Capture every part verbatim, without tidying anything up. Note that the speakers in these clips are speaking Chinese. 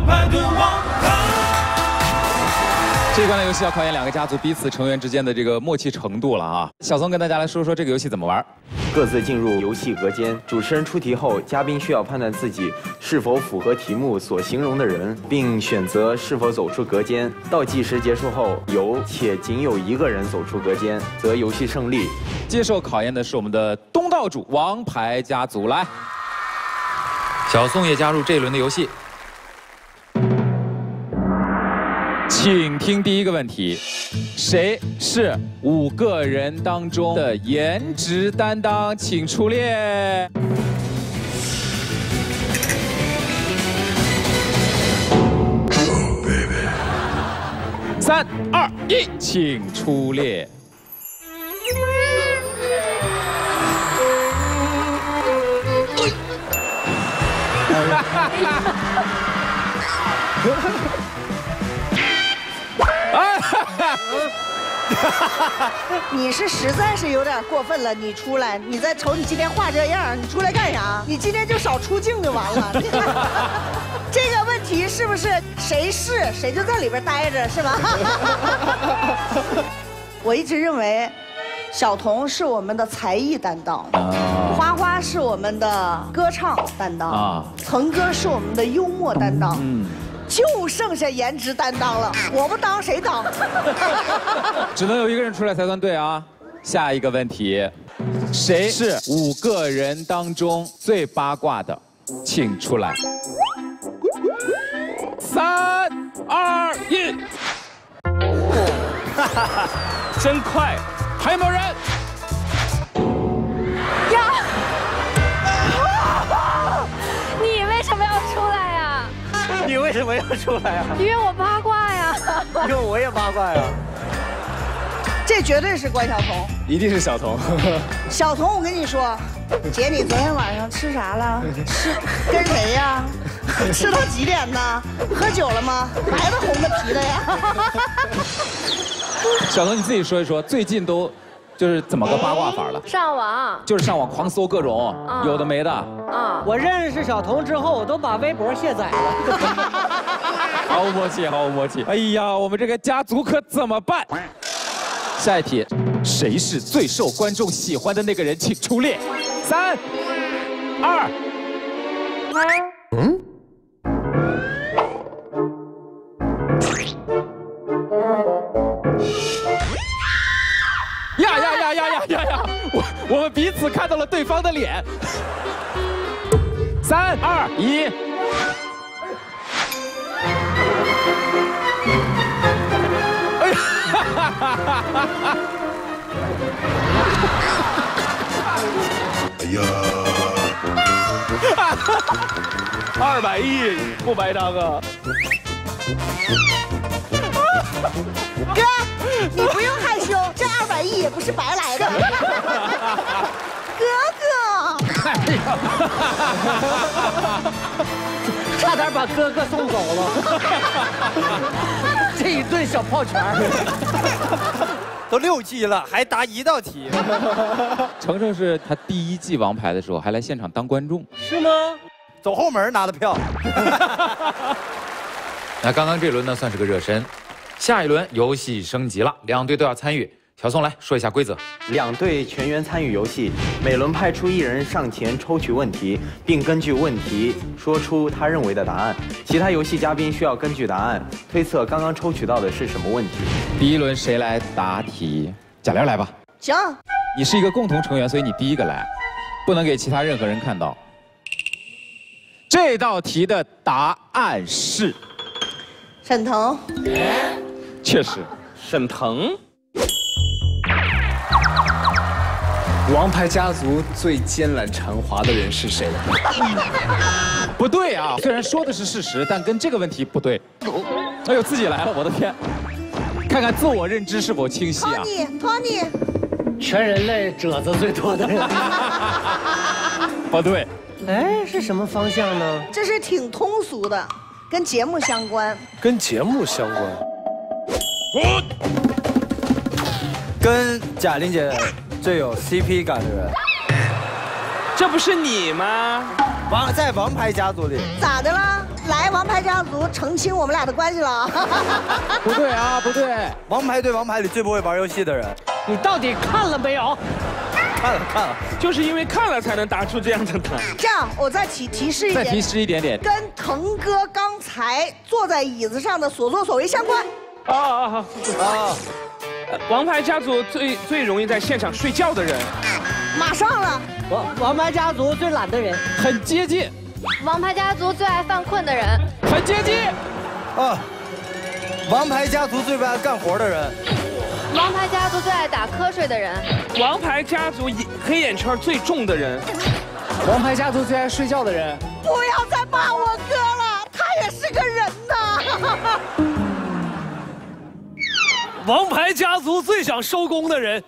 牌对王牌。 这一关的游戏要考验两个家族彼此成员之间的这个默契程度了啊！小松跟大家来说说这个游戏怎么玩。 各自进入游戏隔间，主持人出题后，嘉宾需要判断自己是否符合题目所形容的人，并选择是否走出隔间。倒计时结束后，有且仅有一个人走出隔间，则游戏胜利。 接受考验的是我们的东道主王牌家族，来，小松也加入这一轮的游戏。 请听第一个问题：谁是五个人当中的颜值担当？请出列。三二一，请出列。 你是实在是有点过分了，你出来，你再瞅你今天画这样，你出来干啥？你今天就少出镜就完了。这个问题是不是谁是谁就在里边待着是吧？我一直认为，小童是我们的才艺担当，花花是我们的歌唱担当，腾哥是我们的幽默担当。嗯。 就剩下颜值担当了，我不当谁当？ 只能有一个人出来才算对啊！下一个问题，谁是五个人当中最八卦的？请出来。三二一，哈哈哈，真快！还有没有人？ 呀！你为什么要出来？ 你为什么要出来啊？ 因为我八卦呀。 因为我也八卦呀。 这绝对是关晓彤， 一定是小童。 小童，我跟你说，姐，你昨天晚上吃啥了？吃跟谁呀？吃到几点呢？喝酒了吗？白的红的啤的呀？ 小童，你自己说一说，最近都。 就是怎么个八卦法了？ 上网， 就是上网狂搜各种、啊、有的没的。 啊！我认识小童之后，我都把微博卸载了。 毫无默契，毫无默契。哎呀，我们这个家族可怎么办？下一题，谁是最受观众喜欢的那个人？请出列。三、二，嗯。 呀呀呀呀呀呀呀！我我们彼此看到了对方的脸。三二一，哎呀！哈哈哈哈哈！哎呀！二百亿不白当啊！ 哥，你不用害羞，这二百亿也不是白来的。哥哥， 差点把哥哥送走了。这一顿小炮拳， 都六季了，还答一道题。 程程是他第一季王牌的时候还来现场当观众， 是吗？ 走后门拿的票。 那刚刚这轮呢，算是个热身。 下一轮游戏升级了，两队都要参与。小宋来说一下规则： 两队全员参与游戏，每轮派出一人上前抽取问题，并根据问题说出他认为的答案。其他游戏嘉宾需要根据答案推测刚刚抽取到的是什么问题。 第一轮谁来答题？贾玲来吧。 行。 你是一个共同成员，所以你第一个来，不能给其他任何人看到。这道题的答案是沈腾。 确实， 沈腾。 王牌家族最奸懒馋滑的人是谁？ 不对啊！虽然说的是事实，但跟这个问题不对。哎呦，自己来了，我的天！看看自我认知是否清晰啊 ？Tony，Tony， 全人类褶子最多的人。 不对。 哎，是什么方向呢？ 这是挺通俗的，跟节目相关。 跟节目相关。 跟贾玲姐最有 C P 感的人， 这不是你吗？ 王在王牌家族里， 咋的了？来， 王牌家族澄清我们俩的关系了啊！ 不对啊，不对。 王牌对王牌里最不会玩游戏的人， 你到底看了没有？ 看了看了， 就是因为看了才能答出这样的答案。 这样，我再提提示一点， 再提示一点点， 跟腾哥刚才坐在椅子上的所作所为相关。 啊啊啊！啊！王牌家族最最容易在现场睡觉的人， 马上了。 王王牌家族最懒的人， 很接近， 王牌家族最爱犯困的人， 很接近。 啊，王牌家族最不爱干活的人， 王牌家族最爱打瞌睡的人， 王牌家族黑眼圈最重的人， 王牌家族最爱睡觉的人。 不要再骂我哥了，他也是个人呐。 王牌家族最想收工的人。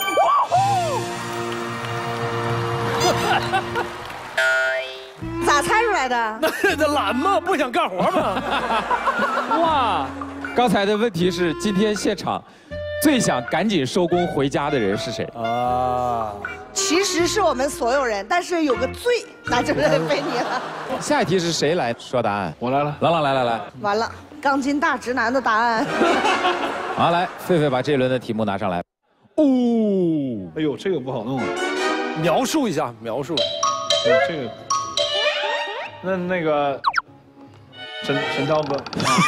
咋猜出来的？ 那懒吗？不想干活吗？ 哇，刚才的问题是今天现场最想赶紧收工回家的人是谁？ 啊， 其实是我们所有人，但是有个最，那就是被你了。 下一题是谁来说答案？ 我来了， 朗朗来来来， 完了，钢筋大直男的答案。 好，来，狒狒把这一轮的题目拿上来。哦， 哎呦，这个不好弄啊！描述一下，描述。哎呦，这个，那那个，陈陈涛哥，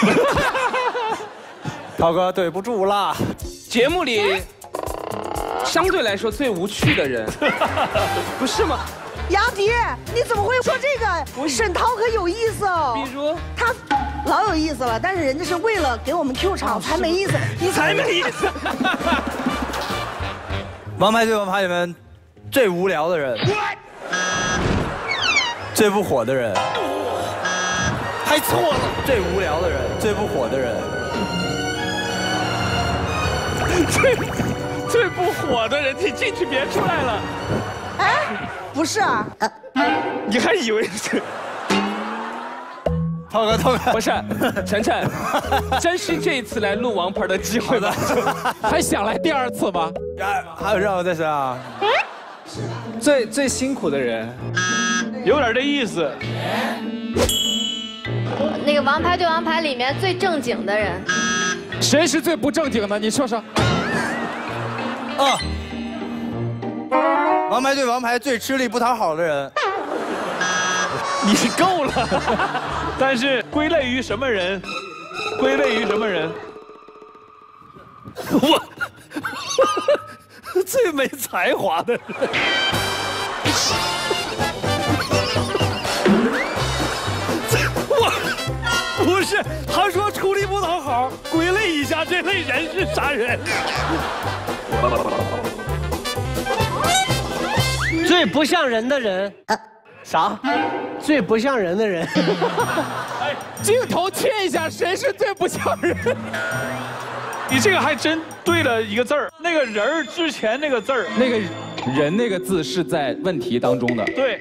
涛哥对不住啦。 节目里相对来说最无趣的人，不是吗？ 杨迪，你怎么会说这个？沈涛可有意思哦。 比如他老有意思了，但是人家是为了给我们 Q 场才没意思，你才没意思。 王牌对王牌里面最无聊的人，最不火的人，还错了，最无聊的人，最不火的人， 最最不火的人，你进去别出来了。 哎，不是啊， 你还以为是？ 涛哥，涛哥， 不是，晨晨，珍惜这一次来录王牌的机会吧。 还想来第二次吗？ 还有让我再想想， 最最辛苦的人，有点这意思。 那个王牌对王牌里面最正经的人， 谁是最不正经的？你说说。 啊，王牌对王牌最吃力不讨好的人， 你够了。但是归类于什么人？归类于什么人？我最没才华的人。我不是，他说出力不讨好，归类一下这类人是啥人？ 最不像人的人。 啥？ 最不像人的人。 镜头切一下，谁是最不像人？ 你这个还真对了一个字儿，那个人儿之前那个字儿， 那个人那个字是在问题当中的。 对。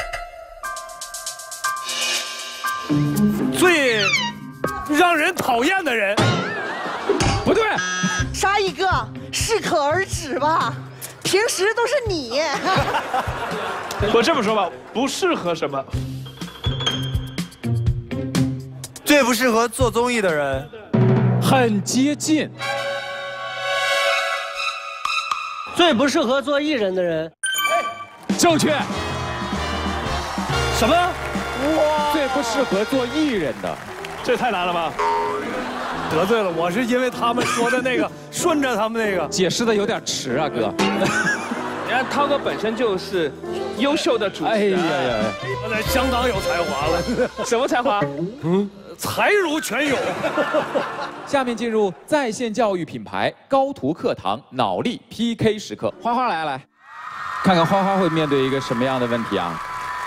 最让人讨厌的人， 不对， 杀一个适可而止吧，平时都是你。 我这么说吧，不适合什么？ 最不适合做综艺的人， 很接近。 最不适合做艺人的人， 正确。 什么？ 哇！最不适合做艺人的， 这太难了吧？得罪了，我是因为他们说的那个，顺着他们那个解释的有点迟啊，哥。 你看涛哥本身就是优秀的主持人， 哎呀呀， 我得相当有才华了。 什么才华？ 嗯，才如泉涌。 下面进入在线教育品牌高途课堂脑力 P K 时刻，花花来来，看看花花会面对一个什么样的问题啊？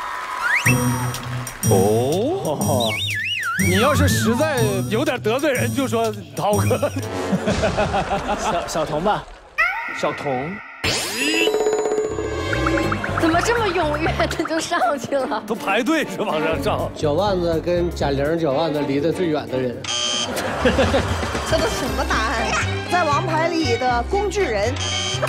哦，你要是实在有点得罪人，就说涛哥。 小小童吧， 小童。 怎么这么踊跃的就上去了？ 都排队是往上上。 脚腕子跟贾玲脚腕子离得最远的人。 这都什么答案？在王牌里的工具人。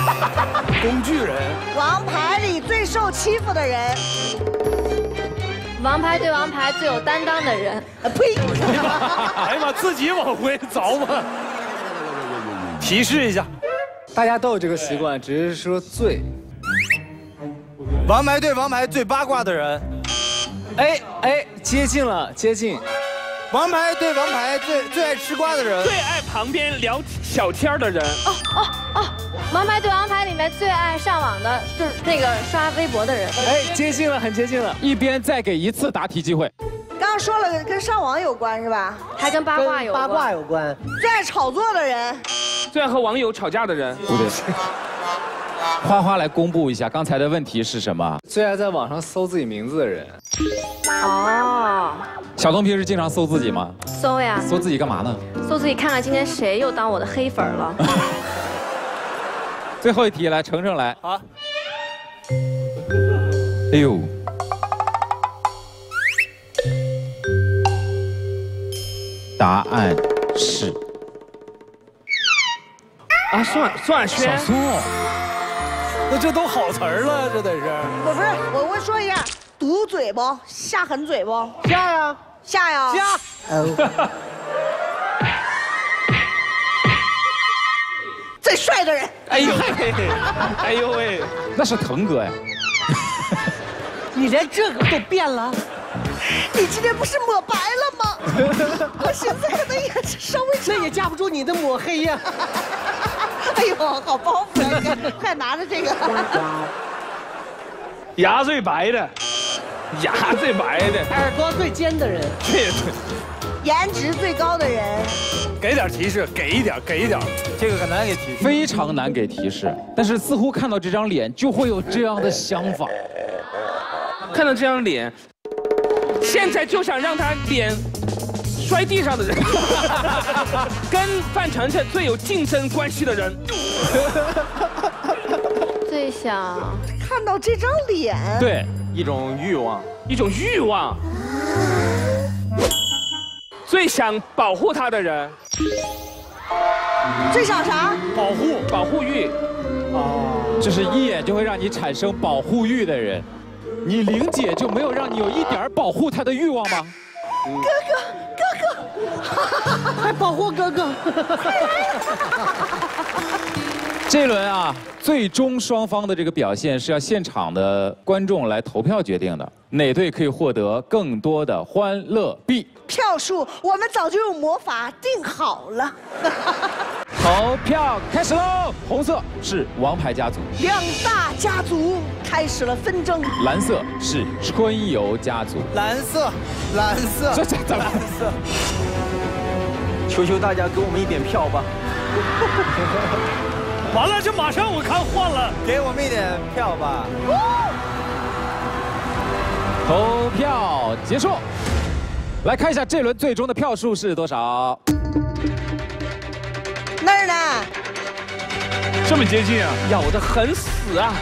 工具人。 王牌里最受欺负的人。 王牌对王牌最有担当的人。 呸！ 哎呀妈，自己往回凿嘛。提示一下， 大家都有这个习惯，只是说最。 王牌对王牌最八卦的人。 哎哎，接近了，接近。 王牌对王牌最最爱吃瓜的人。 最爱旁边聊小天的人。 哦哦哦，王牌对王牌里面最爱上网的就是那个刷微博的人。 哎，接近了，很接近了。 一边再给一次答题机会。 刚刚说了跟上网有关是吧？ 还跟八卦有关。 八卦有关。 最爱炒作的人。 最爱和网友吵架的人。 不对。花花来公布一下刚才的问题是什么？ 最爱在网上搜自己名字的人。 哦。 小东平时经常搜自己吗？ 搜呀。 搜自己干嘛呢？ 搜自己看看今天谁又当我的黑粉了。 最后一题，来，程程来。 好。 哎呦。答案是。 啊，宋宋亚轩。 小苏。 那这都好词儿了，这得是。 我不是，我我说一下，堵嘴不？下狠嘴不？ 下呀， 下呀。 下。 哦。最帅的人。 哎呦喂，哎呦喂， 那是腾哥呀。 你连这个都变了。 你今天不是抹白了吗？我寻思可能也稍微， 那也架不住你的抹黑呀。 哎呦，好包袱啊！快拿着这个。 牙最白的，牙最白的， 耳朵最尖的人， 对对， 颜值最高的人。 给点提示，给一点，给一点， 这个很难给提示， 非常难给提示。但是似乎看到这张脸就会有这样的想法， 看到这张脸，现在就想让他脸摔地上的人，跟范丞丞最有竞争关系的人， 最想看到这张脸， 对， 一种欲望， 一种欲望，最想保护他的人， 最想啥？ 保护保护欲， 哦，就是一眼就会让你产生保护欲的人。你玲姐就没有让你有一点保护她的欲望吗？ 哥哥，哥哥， 还保护哥哥。 这一轮啊，最终双方的这个表现是要现场的观众来投票决定的，哪队可以获得更多的欢乐币？ 票数我们早就用魔法定好了。 投票开始喽！红色是王牌家族， 两大家族开始了纷争。 蓝色是春游家族， 蓝色，蓝色， 这这怎么？ 蓝色。 求求大家给我们一点票吧！ 完了，这马上我看换了， 给我们一点票吧！ 投票结束，来看一下这轮最终的票数是多少。 那儿呢？ 这么接近啊？ 咬得很死啊！